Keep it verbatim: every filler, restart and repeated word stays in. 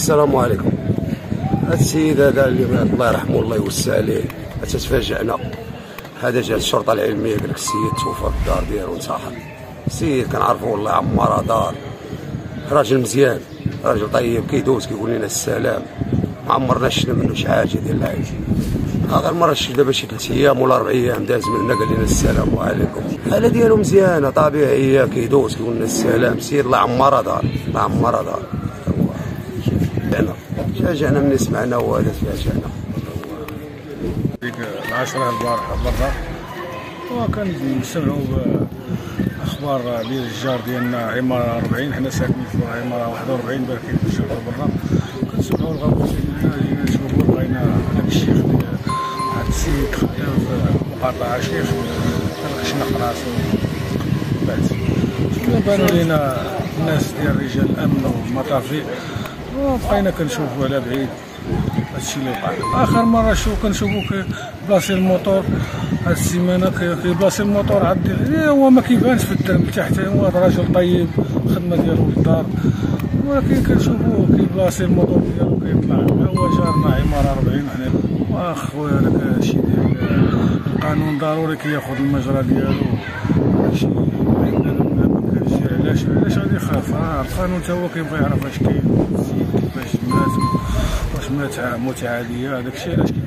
السلام عليكم. هذا السيد هذا اللي الله يرحمه الله يوسع عليه تتفاجئنا. هذا جا الشرطه العلميه قال لك السيد توفى في الدار ديالو انتحر. السيد كنعرفو والله عمار دار، راجل مزيان، راجل طيب كيدوز كيقول لنا السلام، ما عمرنا شفنا منه شي حاجه ديال العيش. اخر مره شفت دابا شي ثلاث ايام ولا اربع ايام داز منا قال لنا السلام عليكم. الحاله ديالو مزيانه طبيعيه كيدوز كيقول لنا السلام. السيد الله عمار دار، الله عمار دار. تفاجئنا ملي سمعنا وهذا تفاجئنا. ديك العشرة البارحة برا وكنسمعوا اخبار ديال الجار ديالنا عمارة أربعين، حنا ساكنين في عمارة واحد وأربعين باركين في الجار برا. كنسمعوا الغابوس جينا نشوفوا لقينا هذاك الشيخ واحد السيد خدام في مقاطعة شيخ شنق راسو. بعد شنو بانوا لينا الناس ديال رجال الامن والمطافي وبقينا كنشوفوا على بعيد هادشي اللي وقع. اخر مره شوف كنشوفو كيبلاصي الموطور هاد السيمانه كيبلاصي الموطور عاد هو ما كيبانش في الدرب تحت، هو راجل طيب الخدمه ديالو في الدار، ولكن كنشوفو كيبلاصي الموطور ديالو كيطلع. هو جارنا عماره أربعين حنا واخويا هذاك الشيء ديال القانون ضروري كياخذ المجرى ديالو. هادشي علاش علاش غادي يخاف؟ راه القانون تا هو كيبغي يعرف اش كاين السيد كيفاش مات، واش مات متعاديه. هذاك الشيء علاش